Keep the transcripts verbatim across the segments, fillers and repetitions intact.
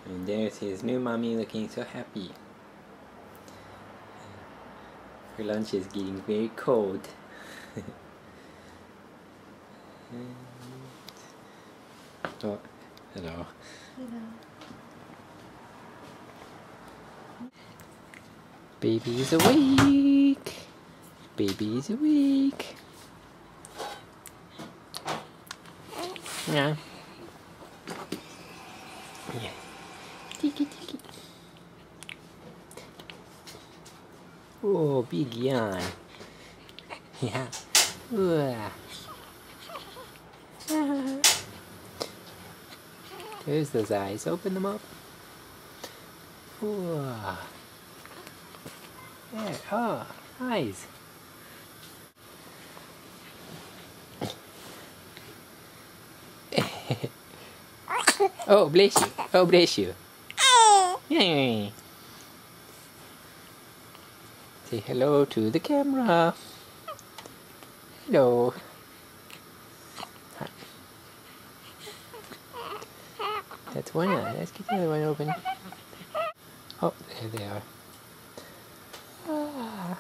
And there's his new mommy looking so happy. Her lunch is getting very cold. Oh, hello. Hello. Baby's awake. Baby's awake. Yeah. Yeah. Tiki tiki. Oh, big yawn. Yeah. Ooh. There's those eyes. Open them up. Ooh. There. Oh, eyes. Oh, bless you. Oh, bless you. Yay. Say hello to the camera. Hello. That's one eye. Let's get the other one open. Oh, there they are. Ah.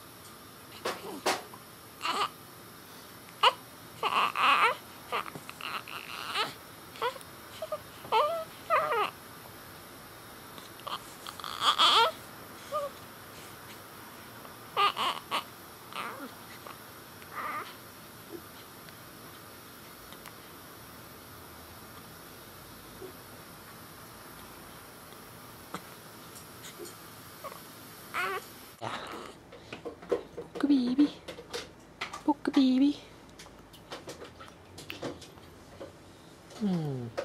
Poke baby. Poke baby. Hmm.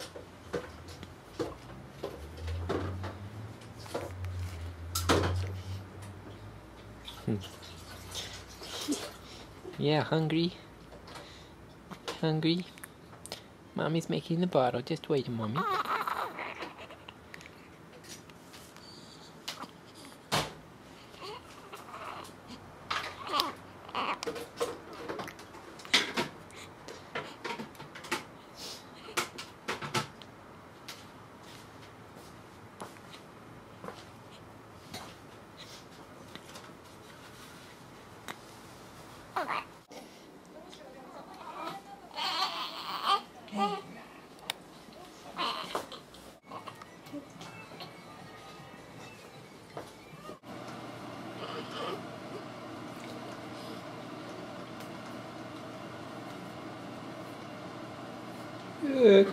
Yeah, hungry. Hungry. Mommy's making the bottle. Just wait a moment. Look.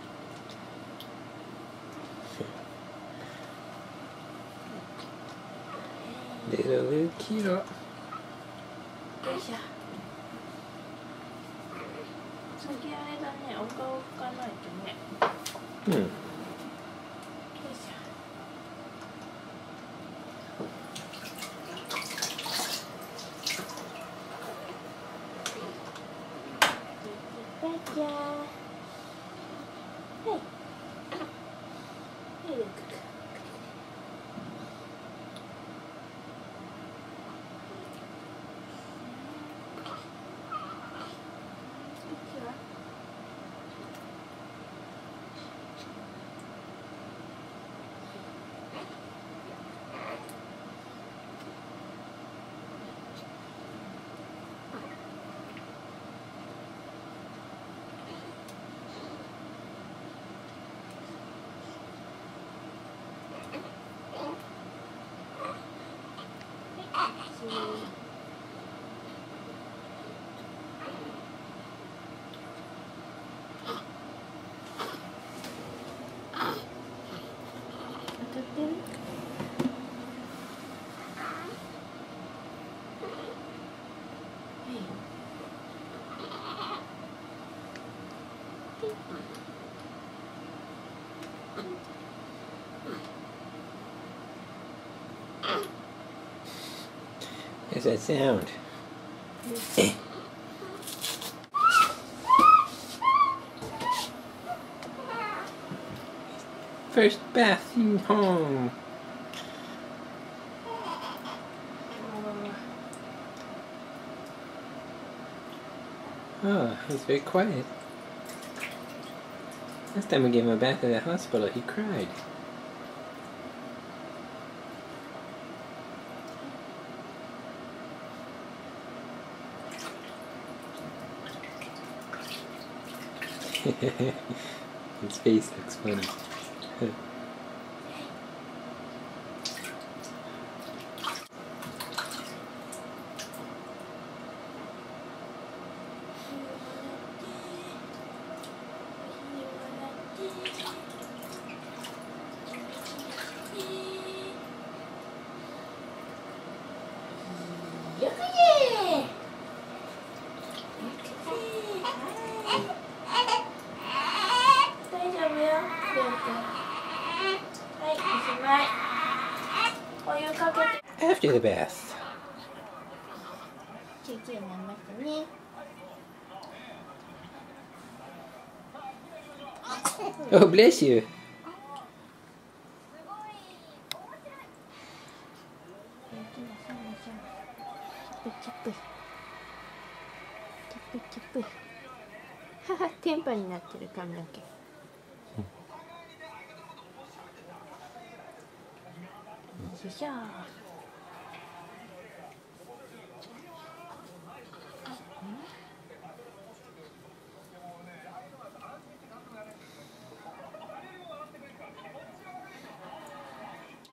Little little kiddo. Hmm. Hey. Hey, look. What's that sound? First bathing home. Oh, he's very quiet. Last time we gave him a bath at the hospital, he cried. His face looks funny. After the bath. Oh, bless you. Haha, テンパになってる髪の毛。よいしょ。